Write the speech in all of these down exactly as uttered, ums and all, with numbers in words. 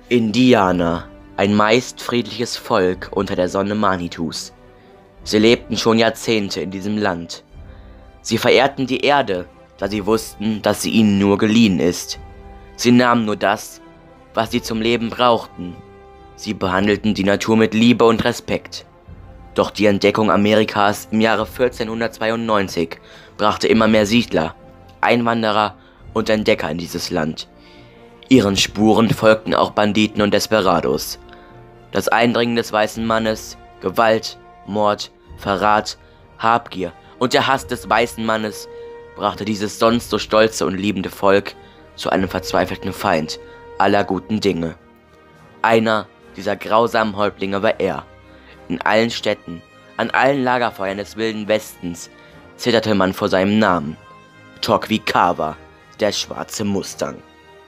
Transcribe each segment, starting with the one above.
Indianer, ein meist friedliches Volk unter der Sonne Manitus. Sie lebten schon Jahrzehnte in diesem Land. Sie verehrten die Erde, da sie wussten, dass sie ihnen nur geliehen ist. Sie nahmen nur das, was sie zum Leben brauchten. Sie behandelten die Natur mit Liebe und Respekt. Doch die Entdeckung Amerikas im Jahre vierzehnhundertzweiundneunzig brachte immer mehr Siedler, Einwanderer und Entdecker in dieses Land. Ihren Spuren folgten auch Banditen und Desperados. Das Eindringen des weißen Mannes, Gewalt, Mord, Verrat, Habgier und der Hass des weißen Mannes brachte dieses sonst so stolze und liebende Volk zu einem verzweifelten Feind aller guten Dinge. Einer dieser grausamen Häuptlinge war er. In allen Städten, an allen Lagerfeuern des Wilden Westens zitterte man vor seinem Namen. Toquicava, der schwarze Mustang.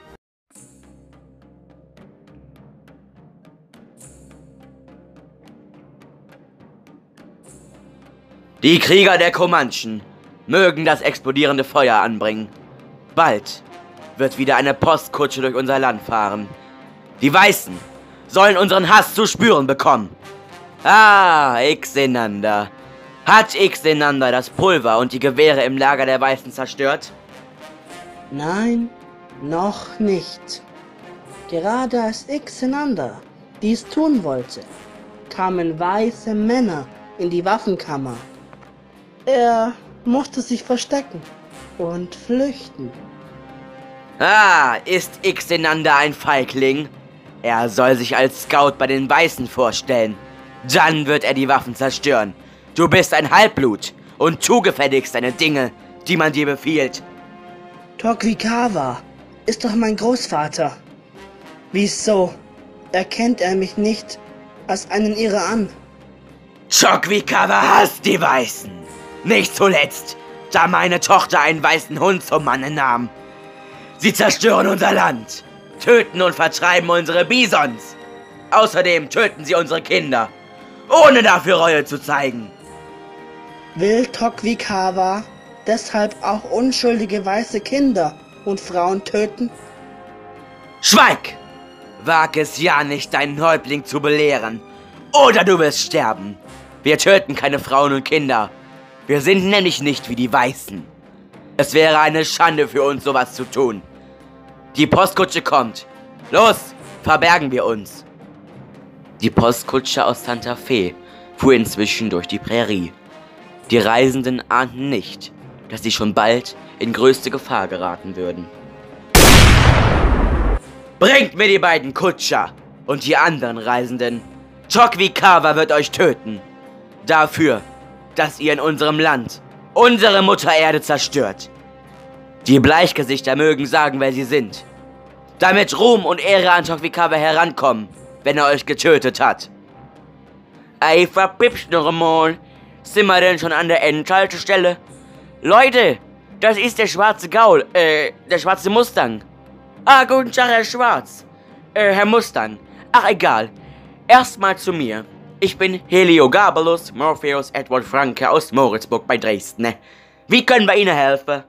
Die Krieger der Comanchen mögen das explodierende Feuer anbringen. Bald wird wieder eine Postkutsche durch unser Land fahren. Die Weißen sollen unseren Hass zu spüren bekommen. Ah, Ixenander. Hat Ixenander das Pulver und die Gewehre im Lager der Weißen zerstört? Nein, noch nicht. Gerade als Ixenander dies tun wollte, kamen weiße Männer in die Waffenkammer. Er musste sich verstecken und flüchten. Ah, ist Ixenander ein Feigling? Er soll sich als Scout bei den Weißen vorstellen. Dann wird er die Waffen zerstören. Du bist ein Halbblut und tu gefälligst deine Dinge, die man dir befiehlt. Toquicava ist doch mein Großvater. Wieso erkennt er mich nicht als einen ihrer an? Toquicava hasst die Weißen. Nicht zuletzt, da meine Tochter einen weißen Hund zum Manne nahm. Sie zerstören unser Land, töten und vertreiben unsere Bisons. Außerdem töten sie unsere Kinder, ohne dafür Reue zu zeigen. Will Toquicava deshalb auch unschuldige weiße Kinder und Frauen töten? Schweig! Wag es ja nicht, deinen Häuptling zu belehren, oder du wirst sterben. Wir töten keine Frauen und Kinder. Wir sind nämlich nicht wie die Weißen. Es wäre eine Schande für uns, sowas zu tun. Die Postkutsche kommt. Los, verbergen wir uns. Die Postkutsche aus Santa Fe fuhr inzwischen durch die Prärie. Die Reisenden ahnten nicht, dass sie schon bald in größte Gefahr geraten würden. Bringt mir die beiden Kutscher und die anderen Reisenden. Toquicava wird euch töten. Dafür, dass ihr in unserem Land unsere Mutter Erde zerstört. Die Bleichgesichter mögen sagen, wer sie sind, damit Ruhm und Ehre an Toquicava herankommen, wenn er euch getötet hat. Ey, verpipst noch einmal. Sind wir denn schon an der Endhaltestelle? Leute, das ist der schwarze Gaul, äh, der schwarze Mustang. Ah, guten Tag, Herr Schwarz. Äh, Herr Mustang. Ach, egal. Erstmal zu mir. Ich bin Heliogabalus Morpheus Edward Franke aus Moritzburg bei Dresden. Wie können wir Ihnen helfen?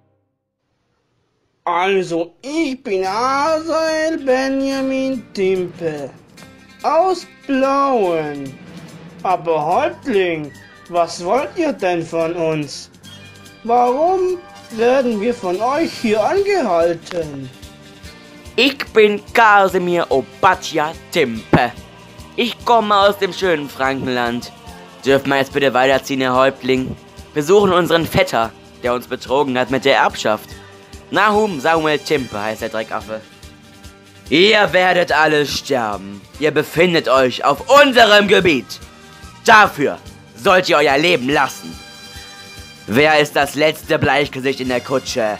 Also, ich bin Asael Benjamin Timpe aus Blauen. Aber Häuptling, was wollt ihr denn von uns? Warum werden wir von euch hier angehalten? Ich bin Kasimir Obadja Timpe. Ich komme aus dem schönen Frankenland. Dürfen wir jetzt bitte weiterziehen, Herr Häuptling? Wir suchen unseren Vetter, der uns betrogen hat mit der Erbschaft. Nahum Samuel Timpe heißt der Dreckaffe. Ihr werdet alle sterben. Ihr befindet euch auf unserem Gebiet. Dafür sollt ihr euer Leben lassen. Wer ist das letzte Bleichgesicht in der Kutsche?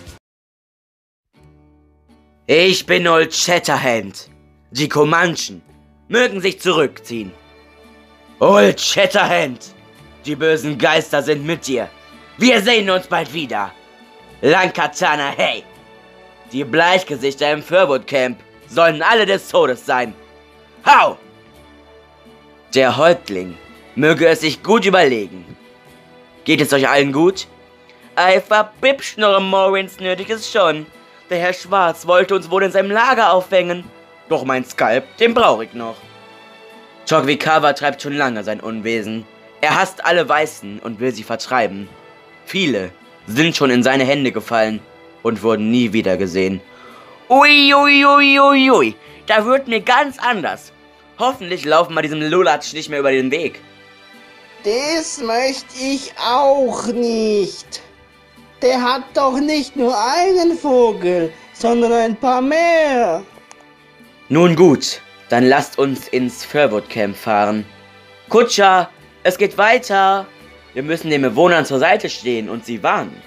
Ich bin Old Shatterhand. Die Comanchen mögen sich zurückziehen. Old Shatterhand, die bösen Geister sind mit dir. Wir sehen uns bald wieder. Lankatana, hey! Die Bleichgesichter im Furwood Camp sollen alle des Todes sein. Hau! Der Häuptling möge es sich gut überlegen. Geht es euch allen gut? Ei, verbibsch noch einmal, wenn's nötig ist schon. Der Herr Schwarz wollte uns wohl in seinem Lager aufhängen. Doch mein Skalp, den brauche ich noch. Tokigawa treibt schon lange sein Unwesen. Er hasst alle Weißen und will sie vertreiben. Viele sind schon in seine Hände gefallen und wurden nie wieder gesehen. Ui, ui, ui, ui, ui, da wird mir ganz anders. Hoffentlich laufen wir diesem Lulatsch nicht mehr über den Weg. Das möchte ich auch nicht. Der hat doch nicht nur einen Vogel, sondern ein paar mehr. Nun gut, dann lasst uns ins Firwood Camp fahren. Kutscher, es geht weiter. Wir müssen den Bewohnern zur Seite stehen und sie warnen.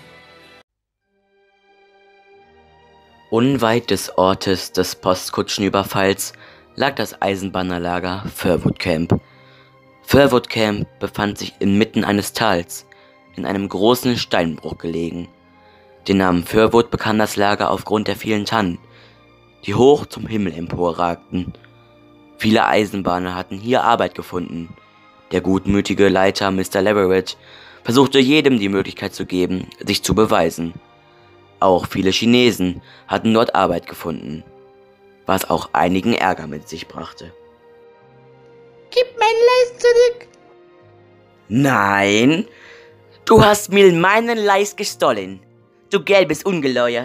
Unweit des Ortes des Postkutschenüberfalls lag das Eisenbahnerlager Firwood Camp. Firwood Camp befand sich inmitten eines Tals, in einem großen Steinbruch gelegen. Den Namen Firwood bekam das Lager aufgrund der vielen Tannen, die hoch zum Himmel emporragten. Viele Eisenbahner hatten hier Arbeit gefunden. Der gutmütige Leiter Mister Leverett versuchte jedem die Möglichkeit zu geben, sich zu beweisen. Auch viele Chinesen hatten dort Arbeit gefunden, was auch einigen Ärger mit sich brachte. Gib mein Leis zurück! Nein, du hast mir meinen Leis gestohlen, du gelbes Ungeheuer.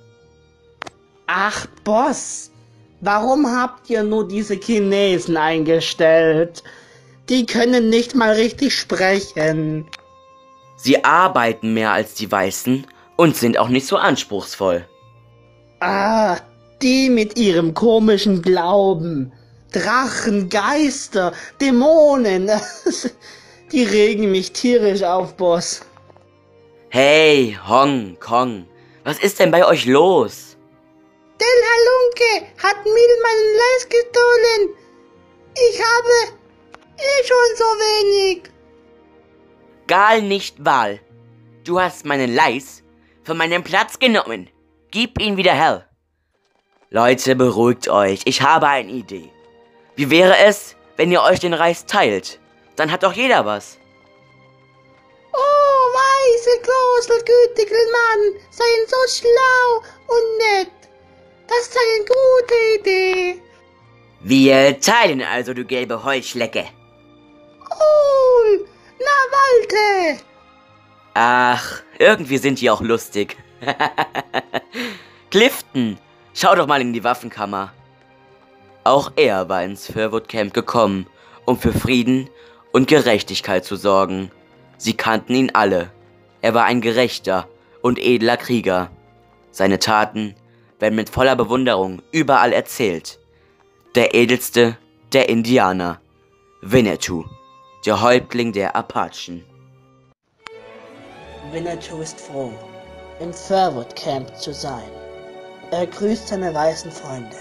Ach, Boss, warum habt ihr nur diese Chinesen eingestellt? Die können nicht mal richtig sprechen. Sie arbeiten mehr als die Weißen und sind auch nicht so anspruchsvoll. Ah, die mit ihrem komischen Glauben. Drachen, Geister, Dämonen. Die regen mich tierisch auf, Boss. Hey, Hong Kong, was ist denn bei euch los? Der Halunke hat mir meinen Leis gestohlen. Ich habe eh schon so wenig. Gar nicht wahr. Du hast meinen Leis von meinem Platz genommen. Gib ihn wieder her. Leute, beruhigt euch. Ich habe eine Idee. Wie wäre es, wenn ihr euch den Reis teilt? Dann hat doch jeder was. Oh, weise, großer, gütiger Mann, seien so schlau und nett. Das ist eine gute Idee. Wir teilen also, du gelbe Heuschlecke. Cool, na Walte. Ach, irgendwie sind die auch lustig. Clifton, schau doch mal in die Waffenkammer. Auch er war ins Firwood Camp gekommen, um für Frieden und Gerechtigkeit zu sorgen. Sie kannten ihn alle. Er war ein gerechter und edler Krieger. Seine Taten werden mit voller Bewunderung überall erzählt. Der edelste der Indianer, Winnetou, der Häuptling der Apachen. Winnetou ist froh, im Firwood Camp zu sein. Er grüßt seine weißen Freunde.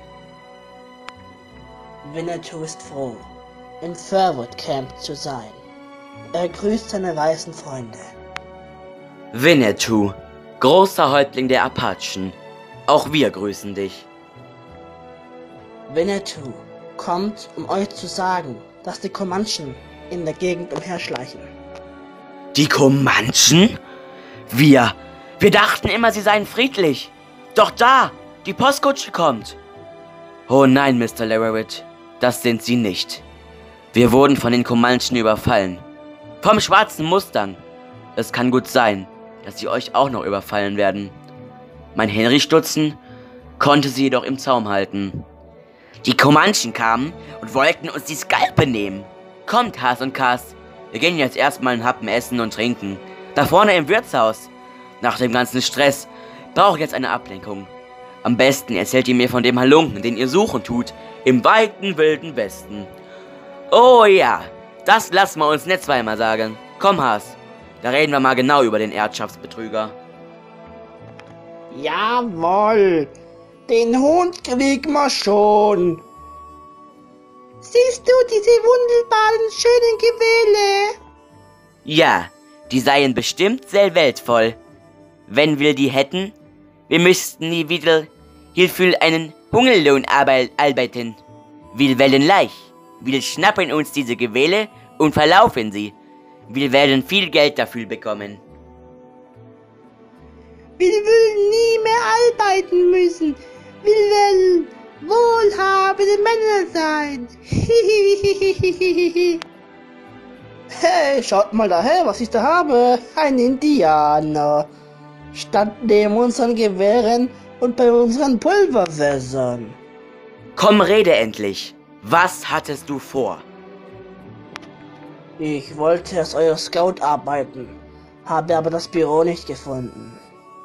Winnetou ist froh, im Firwood Camp zu sein. Er grüßt seine weißen Freunde. Winnetou, großer Häuptling der Apachen, auch wir grüßen dich. Winnetou kommt, um euch zu sagen, dass die Comanchen in der Gegend umherschleichen. Die Comanchen? Wir, wir dachten immer, sie seien friedlich. Doch da, die Postkutsche kommt. Oh nein, Mister Leverett, das sind sie nicht. Wir wurden von den Comanchen überfallen. Vom schwarzen Mustang. Es kann gut sein, dass sie euch auch noch überfallen werden. Mein Henry Stutzen konnte sie jedoch im Zaum halten. Die Comanchen kamen und wollten uns die Skalpe nehmen. Kommt, Has und Kas, wir gehen jetzt erstmal einen Happen essen und trinken. Da vorne im Wirtshaus. Nach dem ganzen Stress brauche ich jetzt eine Ablenkung. Am besten erzählt ihr mir von dem Halunken, den ihr suchen tut, im weiten wilden Westen. Oh ja, das lassen wir uns nicht zweimal sagen. Komm, Has, da reden wir mal genau über den Erbschaftsbetrüger. Jawohl, den Hund kriegen wir schon. Siehst du diese wunderbaren, schönen Gewähle? Ja, die seien bestimmt sehr weltvoll. Wenn wir die hätten, wir müssten nie wieder hierfür einen Hungerlohn arbeiten. Wir werden leicht, wir schnappen uns diese Gewähle und verlaufen sie. Wir werden viel Geld dafür bekommen. Wir wollen nie mehr arbeiten müssen. Wir werden wohlhabend keine Männer sein. Hey, schaut mal daher, was ich da habe. Ein Indianer. Stand neben unseren Gewehren und bei unseren Pulverfässern. Komm, rede endlich. Was hattest du vor? Ich wollte als euer Scout arbeiten, habe aber das Büro nicht gefunden.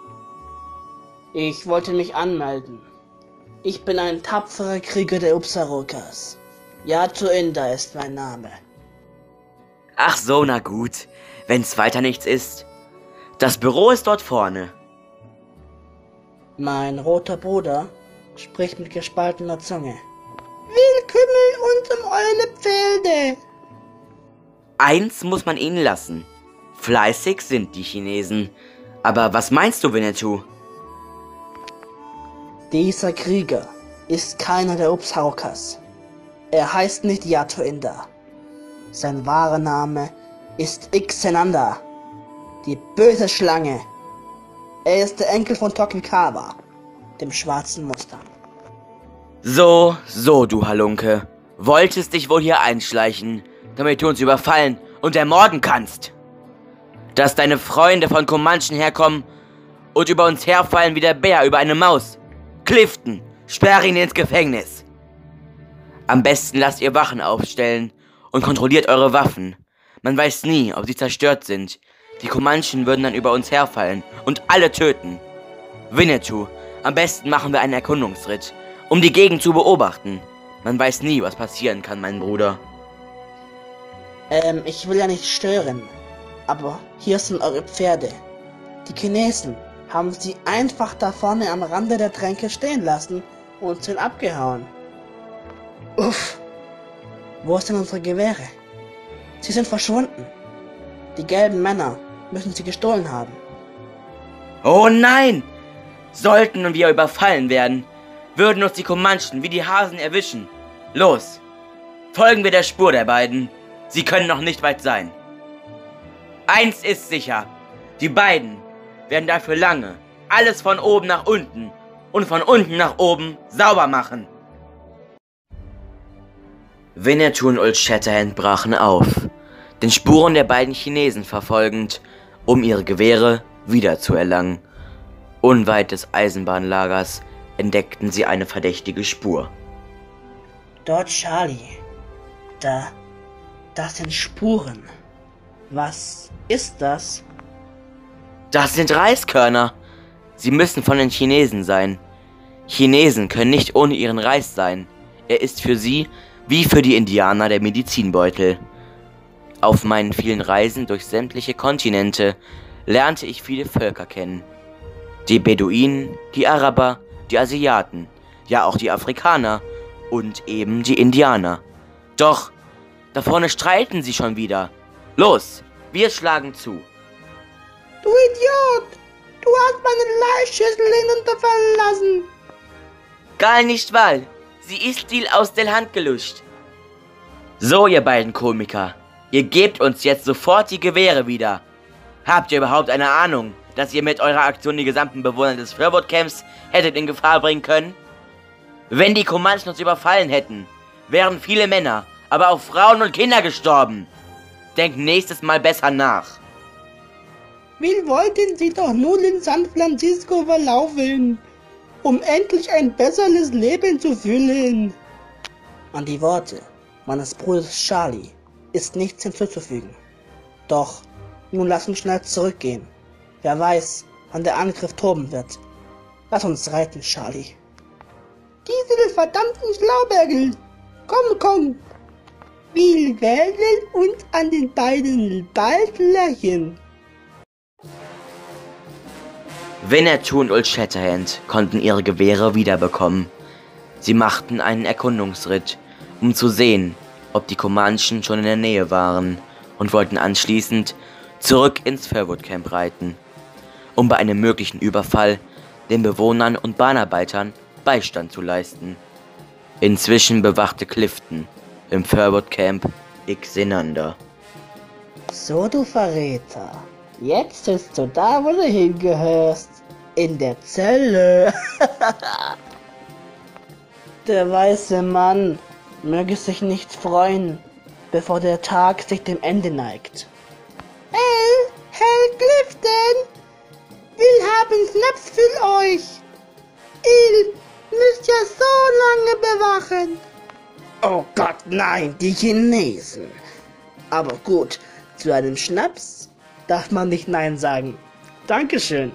Ich wollte mich anmelden. Ich bin ein tapferer Krieger der Upsarokas. Yato Inda ist mein Name. Ach so, na gut. Wenn's weiter nichts ist. Das Büro ist dort vorne. Mein roter Bruder spricht mit gespaltener Zunge. Willkümmel und um eure Pferde. Eins muss man ihnen lassen. Fleißig sind die Chinesen. Aber was meinst du, Winnetou? Dieser Krieger ist keiner der Upsarokas. Er heißt nicht Yato Inda. Sein wahrer Name ist Ixenanda, die böse Schlange. Er ist der Enkel von Tokugawa, dem schwarzen Mustang. So, so, du Halunke. Wolltest dich wohl hier einschleichen, damit du uns überfallen und ermorden kannst. Dass deine Freunde von Comanchen herkommen und über uns herfallen wie der Bär über eine Maus. Clifton, sperr ihn ins Gefängnis. Am besten lasst ihr Wachen aufstellen und kontrolliert eure Waffen. Man weiß nie, ob sie zerstört sind. Die Comanchen würden dann über uns herfallen und alle töten. Winnetou, am besten machen wir einen Erkundungsritt, um die Gegend zu beobachten. Man weiß nie, was passieren kann, mein Bruder. Ähm, ich will ja nicht stören, aber hier sind eure Pferde. Die Chinesen haben sie einfach da vorne am Rande der Tränke stehen lassen und sind abgehauen. Uff, wo sind unsere Gewehre? Sie sind verschwunden. Die gelben Männer müssen sie gestohlen haben. Oh nein! Sollten wir überfallen werden, würden uns die Comanchen wie die Hasen erwischen. Los, folgen wir der Spur der beiden. Sie können noch nicht weit sein. Eins ist sicher, die beiden werden dafür lange alles von oben nach unten und von unten nach oben sauber machen. Winnetou und Old Shatterhand brachen auf, den Spuren der beiden Chinesen verfolgend, um ihre Gewehre wiederzuerlangen. Unweit des Eisenbahnlagers entdeckten sie eine verdächtige Spur. Dort Charlie. Da, das sind Spuren. Was ist das? Das sind Reiskörner. Sie müssen von den Chinesen sein. Chinesen können nicht ohne ihren Reis sein. Er ist für sie, wie für die Indianer, der Medizinbeutel. Auf meinen vielen Reisen durch sämtliche Kontinente lernte ich viele Völker kennen. Die Beduinen, die Araber, die Asiaten, ja auch die Afrikaner und eben die Indianer. Doch, da vorne streiten sie schon wieder. Los, wir schlagen zu. Du Idiot! Du hast meine Leihschüssel hinunterfallen lassen! Gar nicht wahr. Sie ist dir aus der Hand geluscht. So, ihr beiden Komiker. Ihr gebt uns jetzt sofort die Gewehre wieder. Habt ihr überhaupt eine Ahnung, dass ihr mit eurer Aktion die gesamten Bewohner des Furwood Camps hättet in Gefahr bringen können? Wenn die Comanchen uns überfallen hätten, wären viele Männer, aber auch Frauen und Kinder gestorben. Denkt nächstes Mal besser nach. Wir wollten sie doch nur in San Francisco verlaufen, um endlich ein besseres Leben zu führen. An die Worte meines Bruders Charlie ist nichts hinzuzufügen. Doch, nun lass uns schnell zurückgehen. Wer weiß, wann der Angriff toben wird. Lass uns reiten, Charlie. Diese verdammten Schlaubergel! Komm, komm! Wir werden uns an den beiden bald rächen. Winnetou und Old Shatterhand konnten ihre Gewehre wiederbekommen. Sie machten einen Erkundungsritt, um zu sehen, ob die Comanchen schon in der Nähe waren, und wollten anschließend zurück ins Furwood Camp reiten, um bei einem möglichen Überfall den Bewohnern und Bahnarbeitern Beistand zu leisten. Inzwischen bewachte Clifton im Furwood Camp Ixenanda. So, du Verräter. Jetzt sitzt du da, wo du hingehörst. In der Zelle. Der weiße Mann möge sich nicht freuen, bevor der Tag sich dem Ende neigt. Hell, Hell Clifton, wir haben Schnaps für euch. Ihr müsst ja so lange bewachen. Oh Gott, nein, die Chinesen. Aber gut, zu einem Schnaps darf man nicht Nein sagen. Dankeschön.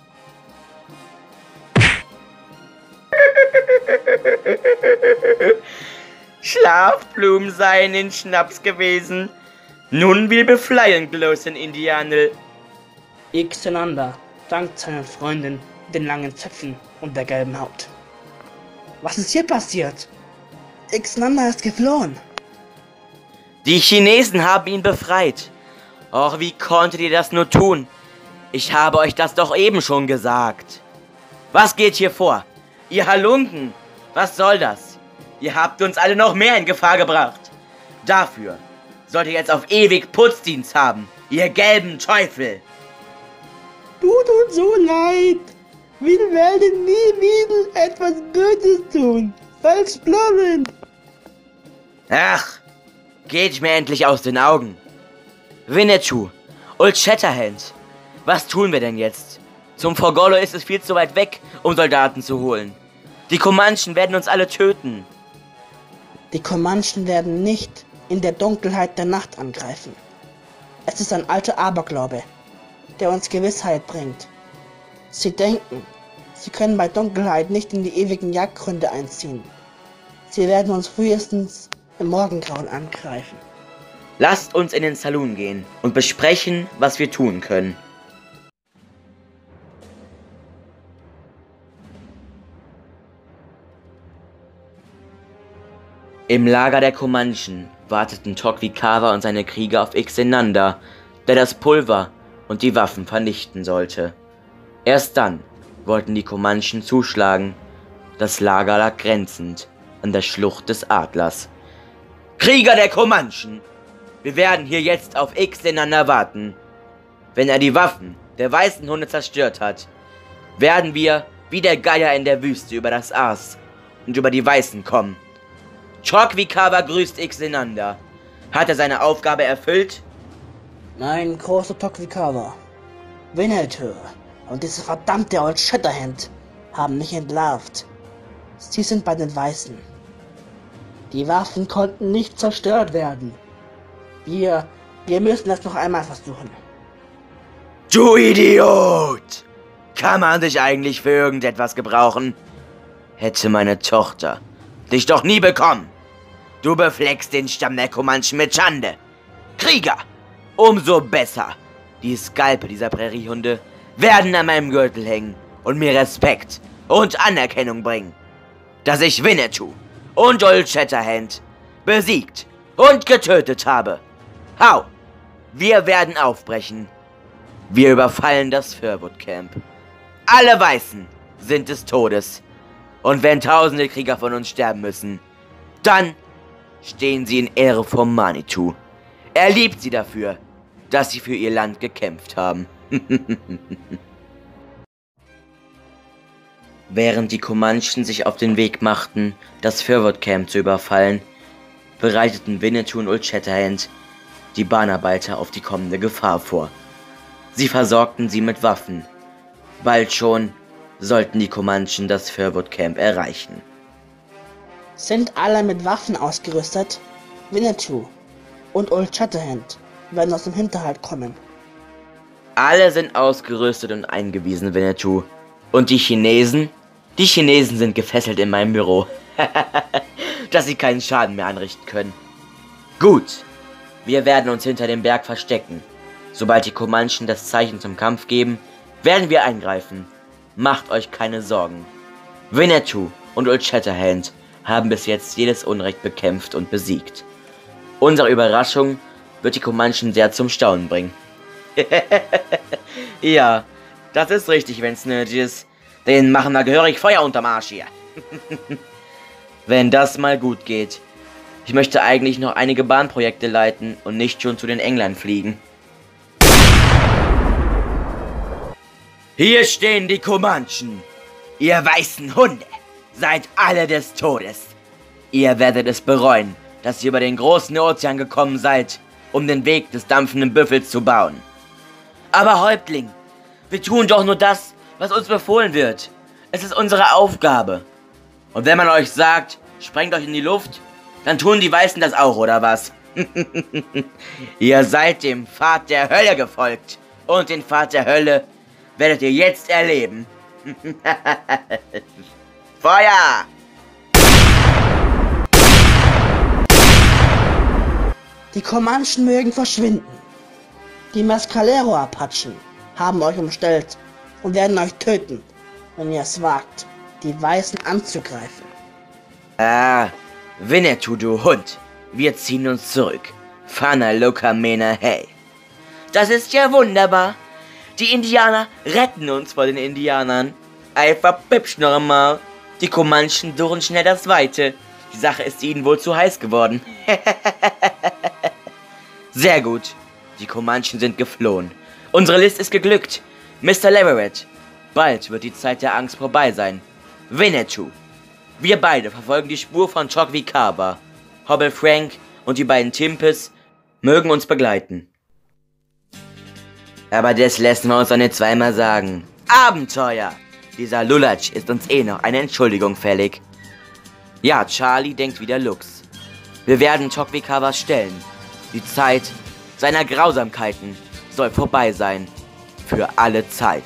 Schlafblumen seien in Schnaps gewesen. Nun wir befreien bloßen Indianer. Ixenander dankt seinen Freunden mit den langen Zöpfen und der gelben Haut. Was ist hier passiert? Ixenander ist geflohen. Die Chinesen haben ihn befreit. Och, wie konntet ihr das nur tun? Ich habe euch das doch eben schon gesagt. Was geht hier vor? Ihr Halunken, was soll das? Ihr habt uns alle noch mehr in Gefahr gebracht. Dafür sollt ihr jetzt auf ewig Putzdienst haben, ihr gelben Teufel. Tut uns so leid. Wir werden nie wieder etwas Böses tun. Versprochen. Ach, geht mir endlich aus den Augen. Winnetou, Old Shatterhand, was tun wir denn jetzt? Zum Fogolo ist es viel zu weit weg, um Soldaten zu holen. Die Comanchen werden uns alle töten. Die Comanchen werden nicht in der Dunkelheit der Nacht angreifen. Es ist ein alter Aberglaube, der uns Gewissheit bringt. Sie denken, sie können bei Dunkelheit nicht in die ewigen Jagdgründe einziehen. Sie werden uns frühestens im Morgengrauen angreifen. Lasst uns in den Saloon gehen und besprechen, was wir tun können. Im Lager der Comanchen warteten Tokwikawa und seine Krieger auf Ixenander, der das Pulver und die Waffen vernichten sollte. Erst dann wollten die Comanchen zuschlagen. Das Lager lag grenzend an der Schlucht des Adlers. Krieger der Comanchen! Wir werden hier jetzt auf Ixenander warten. Wenn er die Waffen der weißen Hunde zerstört hat, werden wir wie der Geier in der Wüste über das Aas und über die Weißen kommen. Tokwikawa grüßt Ixenander. Hat er seine Aufgabe erfüllt? Nein, großer Tokwikawa. Winnetou und diese verdammte Old Shatterhand haben mich entlarvt. Sie sind bei den Weißen. Die Waffen konnten nicht zerstört werden. Wir, wir müssen das noch einmal versuchen. Du Idiot! Kann man dich eigentlich für irgendetwas gebrauchen? Hätte meine Tochter dich doch nie bekommen. Du befleckst den Stamm der Comanchen mit Schande. Krieger, umso besser. Die Skalpe dieser Präriehunde werden an meinem Gürtel hängen und mir Respekt und Anerkennung bringen, dass ich Winnetou und Old Shatterhand besiegt und getötet habe. Hau! Wir werden aufbrechen. Wir überfallen das Firwood Camp. Alle Weißen sind des Todes. Und wenn tausende Krieger von uns sterben müssen, dann stehen sie in Ehre vor Manitou. Er liebt sie dafür, dass sie für ihr Land gekämpft haben. Während die Comanchen sich auf den Weg machten, das Firwood Camp zu überfallen, bereiteten Winnetou und Old Shatterhand die Bahnarbeiter auf die kommende Gefahr vor. Sie versorgten sie mit Waffen. Bald schon sollten die Comanchen das Firwood Camp erreichen. Sind alle mit Waffen ausgerüstet? Winnetou und Old Shatterhand werden aus dem Hinterhalt kommen. Alle sind ausgerüstet und eingewiesen, Winnetou. Und die Chinesen? Die Chinesen sind gefesselt in meinem Büro. Dass sie keinen Schaden mehr anrichten können. Gut, wir werden uns hinter dem Berg verstecken. Sobald die Comanchen das Zeichen zum Kampf geben, werden wir eingreifen. Macht euch keine Sorgen. Winnetou und Old Shatterhand haben bis jetzt jedes Unrecht bekämpft und besiegt. Unsere Überraschung wird die Comanchen sehr zum Staunen bringen. Ja, das ist richtig, wenn's nötig ist. Den machen wir gehörig Feuer unterm Arsch hier. Wenn das mal gut geht. Ich möchte eigentlich noch einige Bahnprojekte leiten und nicht schon zu den Engländern fliegen. Hier stehen die Comanchen, ihr weißen Hunde. seid alle des Todes. Ihr werdet es bereuen, dass ihr über den großen Ozean gekommen seid, um den Weg des dampfenden Büffels zu bauen. Aber Häuptling, wir tun doch nur das, was uns befohlen wird. Es ist unsere Aufgabe. Und wenn man euch sagt, sprengt euch in die Luft, dann tun die Weißen das auch, oder was? Ihr seid dem Pfad der Hölle gefolgt. Und den Pfad der Hölle werdet ihr jetzt erleben. Feuer! Die Comanchen mögen verschwinden. Die Mescalero-Apachen haben euch umstellt und werden euch töten, wenn ihr es wagt, die Weißen anzugreifen. Ah, Winnetou, du Hund. Wir ziehen uns zurück. Fana Loka Mena Hey. Das ist ja wunderbar. Die Indianer retten uns vor den Indianern. Einfach bipsch noch einmal. Die Comanchen suchen schnell das Weite. Die Sache ist ihnen wohl zu heiß geworden. Sehr gut. Die Comanchen sind geflohen. Unsere List ist geglückt. Mister Leverett, bald wird die Zeit der Angst vorbei sein. Winnetou. Wir beide verfolgen die Spur von Tockwicaba. Hobble Frank und die beiden Timpes mögen uns begleiten. Aber das lassen wir uns doch nicht zweimal sagen. Abenteuer! Dieser Lulatsch ist uns eh noch eine Entschuldigung fällig. Ja, Charlie denkt wie der Luchs. Wir werden Tockwicaba stellen. Die Zeit seiner Grausamkeiten soll vorbei sein. Für alle Zeit.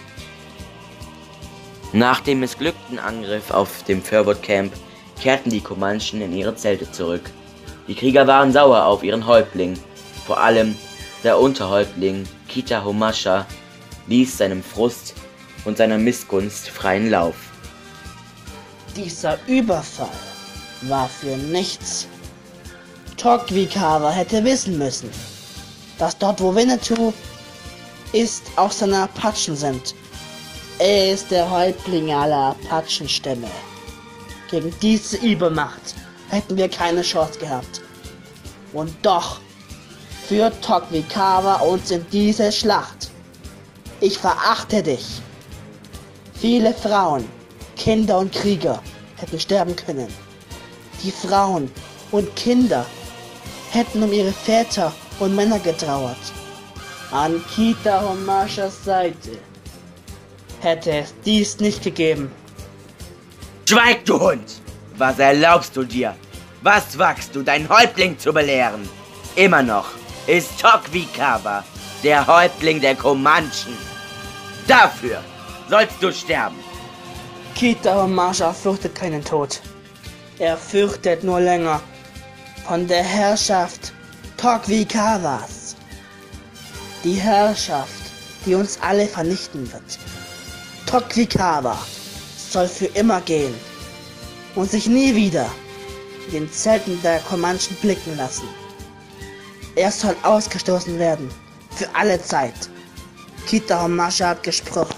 Nach dem missglückten Angriff auf dem Furwood Camp kehrten die Comanchen in ihre Zelte zurück. Die Krieger waren sauer auf ihren Häuptling. Vor allem der Unterhäuptling Kita-Homasha ließ seinem Frust und seiner Missgunst freien Lauf. Dieser Überfall war für nichts. Tockwicaba hätte wissen müssen, dass dort, wo Winnetou ist, auch seine Apachen sind. Er ist der Häuptling aller Apachenstämme. Gegen diese Übermacht hätten wir keine Chance gehabt. Und doch führt Tockwicaba uns in diese Schlacht. Ich verachte dich. Viele Frauen, Kinder und Krieger hätten sterben können. Die Frauen und Kinder hätten um ihre Väter und Männer getrauert. An Kita-Homashas Seite hätte es dies nicht gegeben. Schweig, du Hund! Was erlaubst du dir? Was wagst du, deinen Häuptling zu belehren? Immer noch ist Tockwicaba der Häuptling der Comanchen. Dafür sollst du sterben. Kita-Homasha fürchtet keinen Tod. Er fürchtet nur länger von der Herrschaft Tockwicabas. Die Herrschaft, die uns alle vernichten wird. Tockwicaba soll für immer gehen und sich nie wieder in den Zelten der Comanchen blicken lassen. Er soll ausgestoßen werden, für alle Zeit. Kita-Homasha hat gesprochen.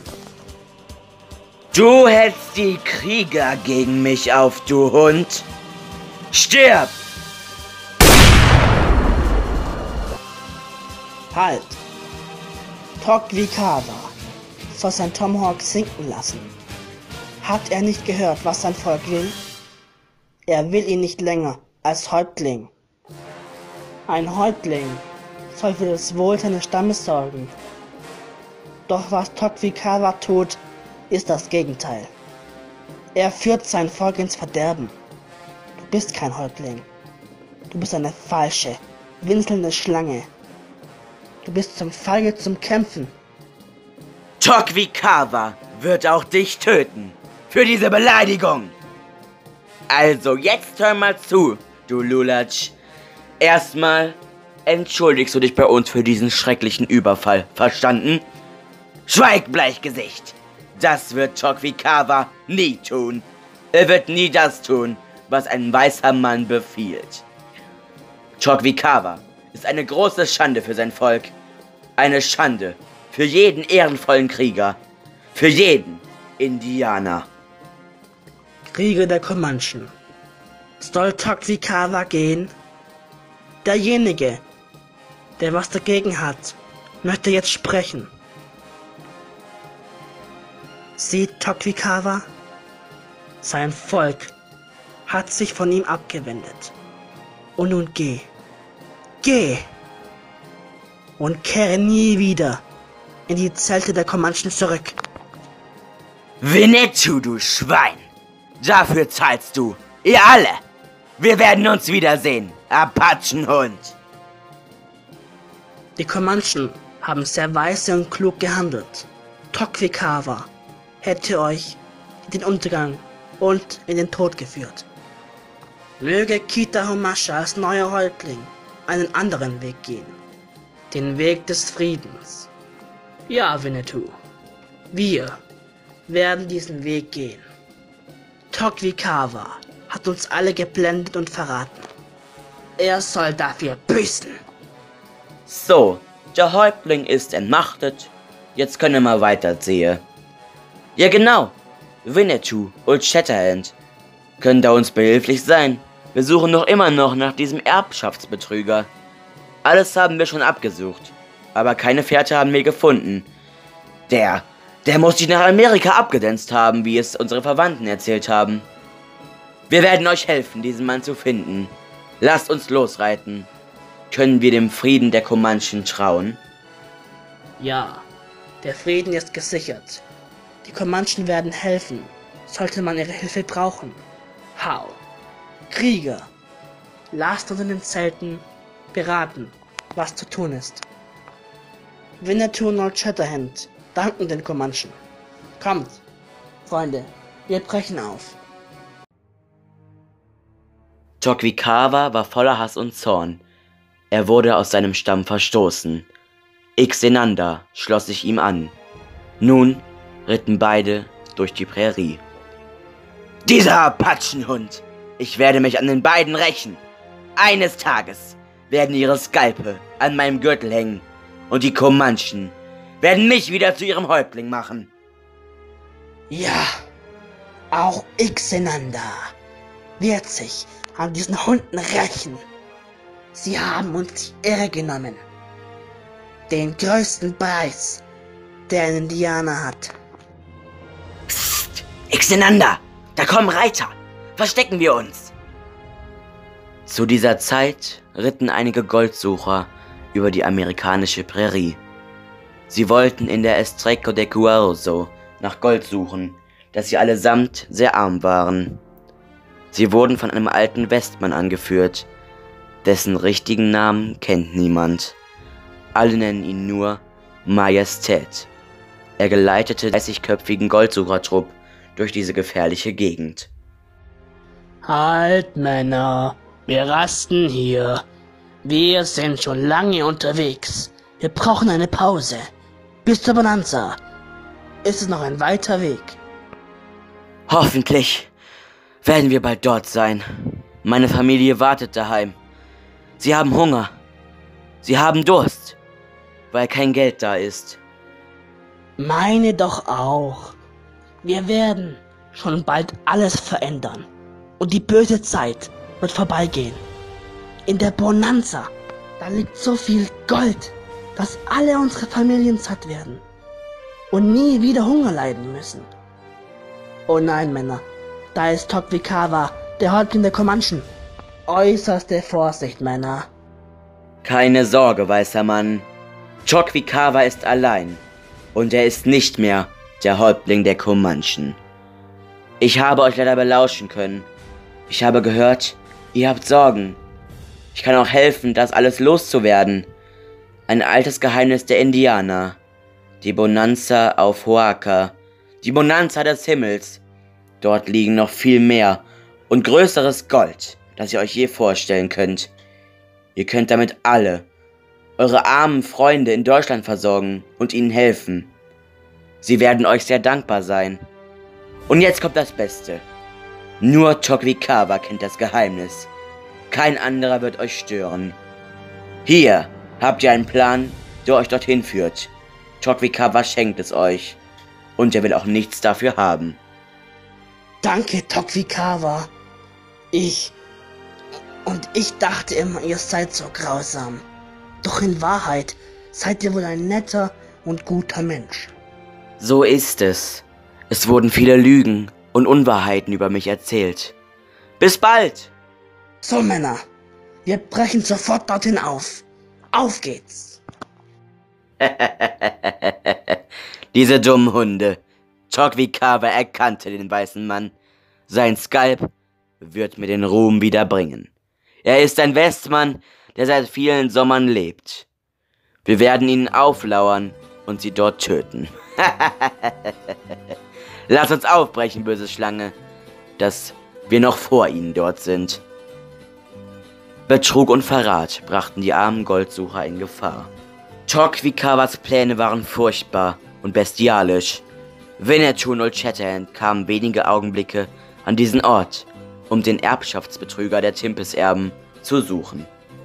Du hältst die Krieger gegen mich auf, du Hund. Stirb! Halt! Tockwicaba soll sein Tomahawk sinken lassen. Hat er nicht gehört, was sein Volk will? Er will ihn nicht länger als Häuptling. Ein Häuptling soll für das Wohl seines Stammes sorgen. Doch was Tockwicaba tut, ist das Gegenteil. Er führt sein Volk ins Verderben. Du bist kein Häuptling. Du bist eine falsche, winselnde Schlange. Du bist zum feige zum Kämpfen. Tockwicaba wird auch dich töten. Für diese Beleidigung. Also jetzt hör mal zu, du Lulatsch. Erstmal entschuldigst du dich bei uns für diesen schrecklichen Überfall. Verstanden? Schweig, Bleichgesicht. Das wird Tockwicaba nie tun. Er wird nie das tun, was ein weißer Mann befiehlt. Tockwicaba ist eine große Schande für sein Volk. Eine Schande für jeden ehrenvollen Krieger. Für jeden Indianer. Krieger der Comanchen. Soll Tockwicaba gehen? Derjenige, der was dagegen hat, möchte jetzt sprechen. Sieht Tockwicaba? Sein Volk hat sich von ihm abgewendet. Und nun geh. Geh! Und kehre nie wieder in die Zelte der Comanchen zurück. Winnetou, du Schwein! Dafür zahlst du, ihr alle! Wir werden uns wiedersehen, Apachenhund! Die Comanchen haben sehr weise und klug gehandelt. Tokwikawa hätte euch in den Untergang und in den Tod geführt. Möge Kita-Humasha als neuer Häuptling einen anderen Weg gehen. Den Weg des Friedens. Ja, Winnetou. Wir werden diesen Weg gehen. Tokwikawa hat uns alle geblendet und verraten. Er soll dafür büßen. So, der Häuptling ist entmachtet. Jetzt können wir weitersehen. Ja genau, Winnetou und Shatterhand. Können da uns behilflich sein? Wir suchen noch immer noch nach diesem Erbschaftsbetrüger. Alles haben wir schon abgesucht, aber keine Fährte haben wir gefunden. Der, der muss sich nach Amerika abgedanzt haben, wie es unsere Verwandten erzählt haben. Wir werden euch helfen, diesen Mann zu finden. Lasst uns losreiten. Können wir dem Frieden der Comanchen trauen? Ja, der Frieden ist gesichert. Die Comanchen werden helfen, sollte man ihre Hilfe brauchen. Hau! Krieger! Lasst uns in den Zelten beraten, was zu tun ist. Winnetou und Old Shatterhand danken den Comanchen. Kommt, Freunde, wir brechen auf. Tokwikawa war voller Hass und Zorn. Er wurde aus seinem Stamm verstoßen. Xenanda schloss sich ihm an. Nun ritten beide durch die Prärie. Dieser Apachenhund! Ich werde mich an den beiden rächen. Eines Tages werden ihre Skalpe an meinem Gürtel hängen und die Comanchen werden mich wieder zu ihrem Häuptling machen. Ja, auch Xenanda wird sich an diesen Hunden rächen. Sie haben uns die Ehre genommen. Den größten Preis, der ein Indianer hat. Psst, Xenanda, da kommen Reiter. Verstecken wir uns. Zu dieser Zeit ritten einige Goldsucher über die amerikanische Prärie. Sie wollten in der Estrecho de Cuarzo nach Gold suchen, da sie allesamt sehr arm waren. Sie wurden von einem alten Westmann angeführt, dessen richtigen Namen kennt niemand. Alle nennen ihn nur Majestät. Er geleitete den dreißigköpfigen Goldsuchertrupp durch diese gefährliche Gegend. Halt, Männer, wir rasten hier. Wir sind schon lange unterwegs. Wir brauchen eine Pause. Bis zur Bonanza. Ist es noch ein weiter Weg? Hoffentlich werden wir bald dort sein. Meine Familie wartet daheim. Sie haben Hunger. Sie haben Durst, weil kein Geld da ist. Meine doch auch. Wir werden schon bald alles verändern. Und die böse Zeit wird vorbeigehen. In der Bonanza, da liegt so viel Gold, dass alle unsere Familien satt werden. Und nie wieder Hunger leiden müssen. Oh nein, Männer, da ist Tokwikawa, der Häuptling der Comanchen. Äußerste Vorsicht, Männer. Keine Sorge, weißer Mann. Tokwikawa ist allein. Und er ist nicht mehr der Häuptling der Comanchen. Ich habe euch leider belauschen können. Ich habe gehört, ihr habt Sorgen. Ich kann auch helfen, das alles loszuwerden. Ein altes Geheimnis der Indianer. Die Bonanza auf Hoaka. Die Bonanza des Himmels. Dort liegen noch viel mehr und größeres Gold, das ihr euch je vorstellen könnt. Ihr könnt damit alle, eure armen Freunde in Deutschland versorgen und ihnen helfen. Sie werden euch sehr dankbar sein. Und jetzt kommt das Beste. Nur Tokwikawa kennt das Geheimnis. Kein anderer wird euch stören. Hier habt ihr einen Plan, der euch dorthin führt. Tokwikawa schenkt es euch. Und er will auch nichts dafür haben. Danke, Tokwikawa. Ich... Und ich dachte immer, ihr seid so grausam. Doch in Wahrheit seid ihr wohl ein netter und guter Mensch. So ist es. Es wurden viele Lügen und Unwahrheiten über mich erzählt. Bis bald! So, Männer, wir brechen sofort dorthin auf. Auf geht's! Diese dummen Hunde. Tokigawa erkannte den weißen Mann. Sein Skalp wird mir den Ruhm wiederbringen. Er ist ein Westmann, der seit vielen Sommern lebt. Wir werden ihnen auflauern und sie dort töten. Lass uns aufbrechen, böse Schlange, dass wir noch vor ihnen dort sind. Betrug und Verrat brachten die armen Goldsucher in Gefahr. Tokigawas Pläne waren furchtbar und bestialisch. Winnetou und Old Shatterhand kamen wenige Augenblicke an diesen Ort, um den Erbschaftsbetrüger der Timpeserben zu suchen.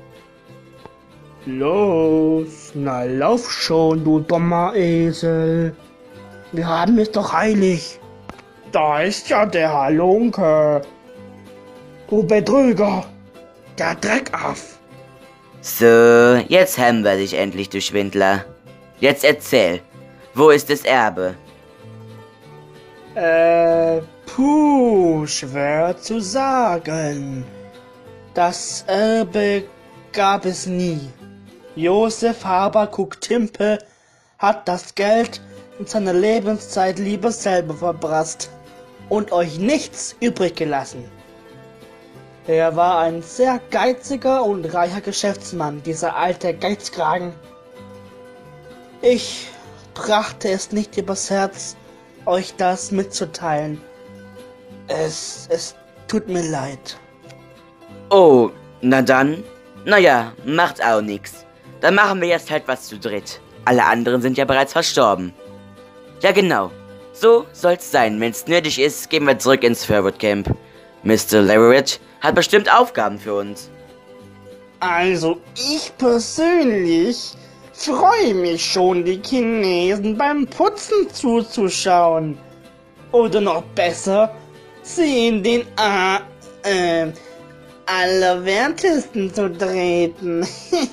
Los, na lauf schon, du dummer Esel. Wir haben es doch eilig. Da ist ja der Halunke. Du Betrüger, der Dreckaff. So, jetzt haben wir dich endlich, du Schwindler. Jetzt erzähl, wo ist das Erbe? Äh, puh, schwer zu sagen. Das Erbe gab es nie. Josef Habakuk Timpe hat das Geld in seiner Lebenszeit lieber selber verprasst und euch nichts übrig gelassen. Er war ein sehr geiziger und reicher Geschäftsmann, dieser alte Geizkragen. Ich brachte es nicht übers Herz, euch das mitzuteilen. Es, es tut mir leid. Oh, na dann. Naja, macht auch nix. Dann machen wir jetzt halt was zu dritt. Alle anderen sind ja bereits verstorben. Ja genau. So soll's sein. Wenn's nötig ist, gehen wir zurück ins Furwood Camp. Mister Leverett hat bestimmt Aufgaben für uns. Also ich persönlich freue mich schon, die Chinesen beim Putzen zuzuschauen. Oder noch besser, sie in den A, äh, Allerwertesten zu treten.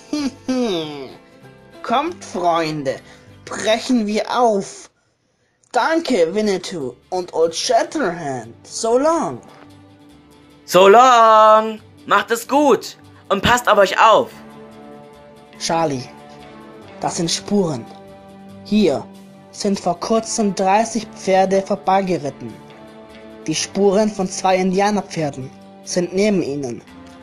Kommt, Freunde, brechen wir auf. Danke, Winnetou und Old Shatterhand. So long. So long! Macht es gut und passt auf euch auf. Charlie, das sind Spuren. Hier sind vor kurzem dreißig Pferde vorbeigeritten. Die Spuren von zwei Indianerpferden sind neben ihnen.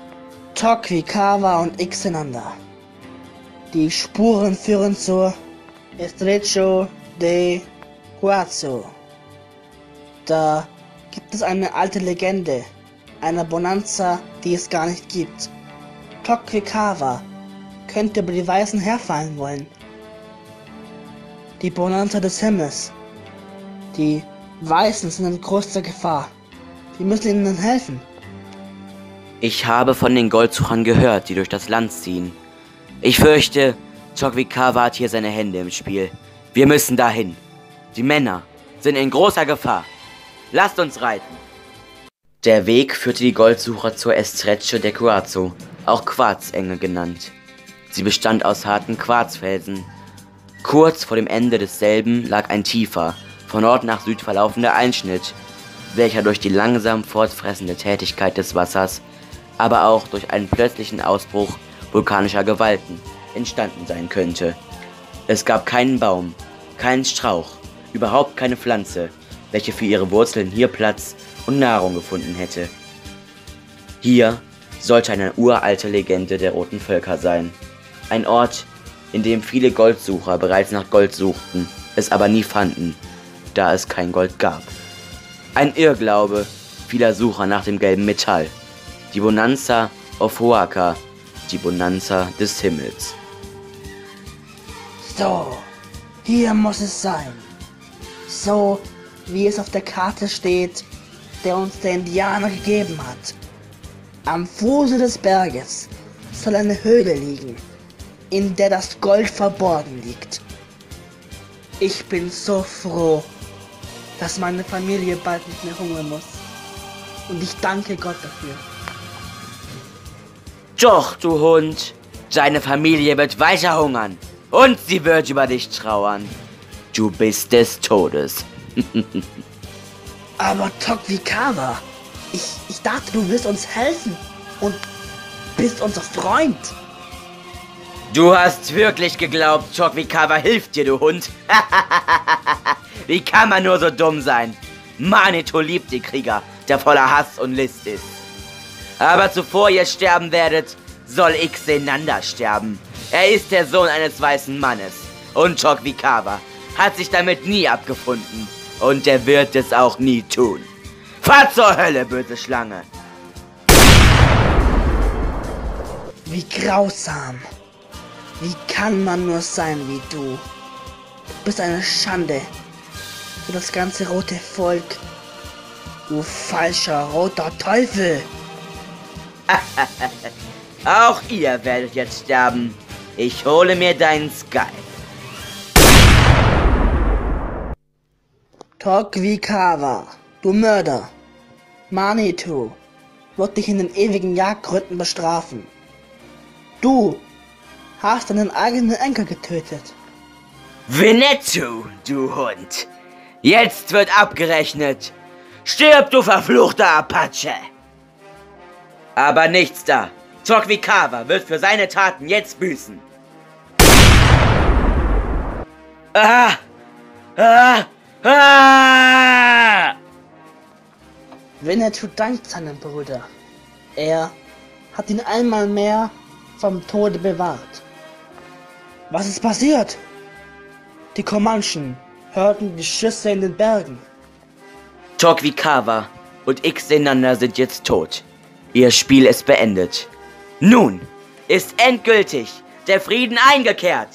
Tokigawa und Ixenander. Die Spuren führen zur Estrecho de Guazo. Da gibt es eine alte Legende, einer Bonanza, die es gar nicht gibt. Tokigawa könnte über die Weißen herfallen wollen. Die Bonanza des Himmels. Die Weißen sind in großer Gefahr. Wir müssen ihnen helfen. Ich habe von den Goldsuchern gehört, die durch das Land ziehen. Ich fürchte, Tokigawa hat hier seine Hände im Spiel. Wir müssen dahin. Die Männer sind in großer Gefahr. Lasst uns reiten. Der Weg führte die Goldsucher zur Estrecho de Guazo, auch Quarzenge genannt. Sie bestand aus harten Quarzfelsen. Kurz vor dem Ende desselben lag ein tiefer, von Nord nach Süd verlaufender Einschnitt, welcher durch die langsam fortfressende Tätigkeit des Wassers, aber auch durch einen plötzlichen Ausbruch vulkanischer Gewalten entstanden sein könnte. Es gab keinen Baum, keinen Strauch, überhaupt keine Pflanze, welche für ihre Wurzeln hier Platz und Nahrung gefunden hätte. Hier sollte eine uralte Legende der Roten Völker sein. Ein Ort, in dem viele Goldsucher bereits nach Gold suchten, es aber nie fanden, da es kein Gold gab. Ein Irrglaube vieler Sucher nach dem gelben Metall. Die Bonanza of Huaca, die Bonanza des Himmels. So, hier muss es sein. So, wie es auf der Karte steht, der uns der Indianer gegeben hat. Am Fuße des Berges soll eine Höhle liegen, in der das Gold verborgen liegt. Ich bin so froh, dass meine Familie bald nicht mehr hungern muss. Und ich danke Gott dafür. Doch, du Hund, deine Familie wird weiter hungern und sie wird über dich trauern. Du bist des Todes. Aber Tokigawa, ich, ich dachte, du willst uns helfen und bist unser Freund. Du hast wirklich geglaubt, Tokigawa hilft dir, du Hund? Wie kann man nur so dumm sein? Manitou liebt den Krieger, der voller Hass und List ist. Aber zuvor ihr sterben werdet, soll Xenander sterben. Er ist der Sohn eines weißen Mannes. Und Tokigawa hat sich damit nie abgefunden. Und er wird es auch nie tun. Fahr zur Hölle, böse Schlange! Wie grausam. Wie kann man nur sein wie du? Du bist eine Schande für das ganze rote Volk. Du falscher roter Teufel. Auch ihr werdet jetzt sterben. Ich hole mir deinen Sky. Tokigawa, du Mörder. Manitou wird dich in den ewigen Jagdgründen bestrafen. Du hast deinen eigenen Enkel getötet. Winnetou, du Hund. Jetzt wird abgerechnet. Stirb, du verfluchter Apache. Aber nichts da. Tokigawa wird für seine Taten jetzt büßen. Ah! Ah! Ah! Winnetou dankt seinem Bruder. Er hat ihn einmal mehr vom Tode bewahrt. Was ist passiert? Die Comanchen hörten die Schüsse in den Bergen. Tokigawa und Xenander sind jetzt tot. Ihr Spiel ist beendet. Nun ist endgültig der Frieden eingekehrt.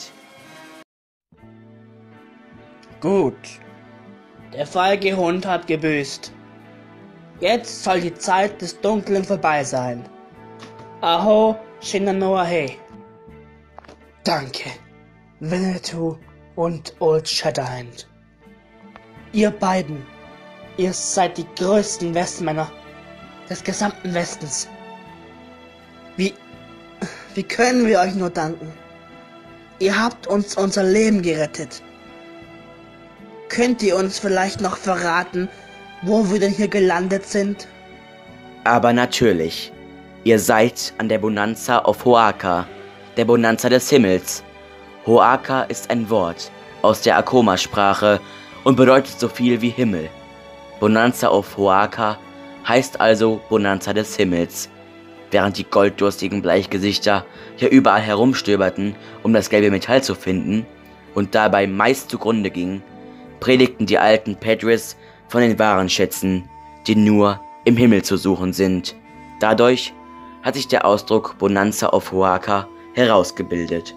Gut. Der feige Hund hat gebüßt. Jetzt soll die Zeit des Dunklen vorbei sein. Aho Shinanoahe. Danke, Winnetou und Old Shatterhand. Ihr beiden, ihr seid die größten Westmänner des gesamten Westens. Wie, wie können wir euch nur danken? Ihr habt uns unser Leben gerettet. Könnt ihr uns vielleicht noch verraten, wo wir denn hier gelandet sind? Aber natürlich. Ihr seid an der Bonanza auf Hoaka, der Bonanza des Himmels. Hoaka ist ein Wort aus der Akoma-Sprache und bedeutet so viel wie Himmel. Bonanza auf Hoaka heißt also Bonanza des Himmels. Während die golddurstigen Bleichgesichter hier überall herumstöberten, um das gelbe Metall zu finden und dabei meist zugrunde gingen, predigten die alten Pedris von den wahren Schätzen, die nur im Himmel zu suchen sind. Dadurch hat sich der Ausdruck Bonanza auf Hoaka herausgebildet.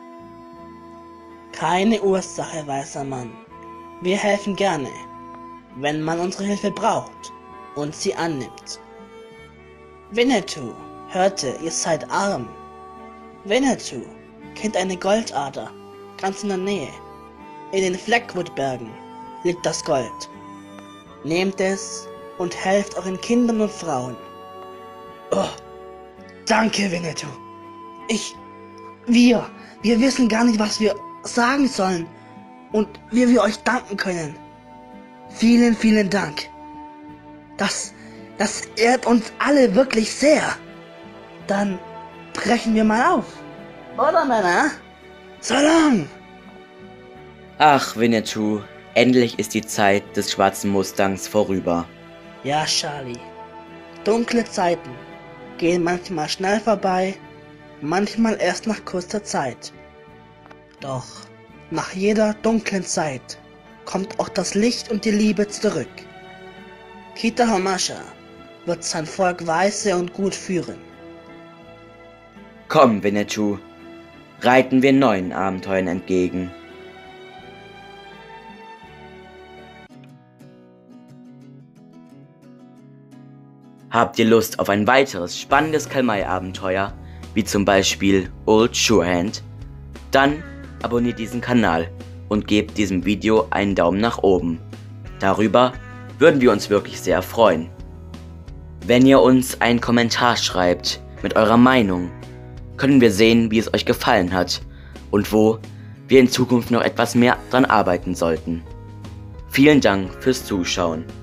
Keine Ursache, weißer Mann. Wir helfen gerne, wenn man unsere Hilfe braucht und sie annimmt. Winnetou hörte, ihr seid arm. Winnetou kennt eine Goldader, ganz in der Nähe. In den Fleckwood-Bergen liegt das Gold. Nehmt es und helft euren Kindern und Frauen. Oh, danke, Winnetou. Ich, wir, wir wissen gar nicht, was wir sagen sollen und wie wir euch danken können. Vielen, vielen Dank. Das, das ehrt uns alle wirklich sehr. Dann brechen wir mal auf. Oder, Männer? So lang! Ach, Winnetou, endlich ist die Zeit des schwarzen Mustangs vorüber. Ja, Charlie. Dunkle Zeiten gehen manchmal schnell vorbei, manchmal erst nach kurzer Zeit. Doch nach jeder dunklen Zeit kommt auch das Licht und die Liebe zurück. Kita-Hamasha wird sein Volk weise und gut führen. Komm, Winnetou, reiten wir neuen Abenteuern entgegen. Habt ihr Lust auf ein weiteres spannendes Kalmai-Abenteuer, wie zum Beispiel Old Surehand? Dann abonniert diesen Kanal und gebt diesem Video einen Daumen nach oben. Darüber würden wir uns wirklich sehr freuen. Wenn ihr uns einen Kommentar schreibt mit eurer Meinung, können wir sehen, wie es euch gefallen hat und wo wir in Zukunft noch etwas mehr dran arbeiten sollten. Vielen Dank fürs Zuschauen.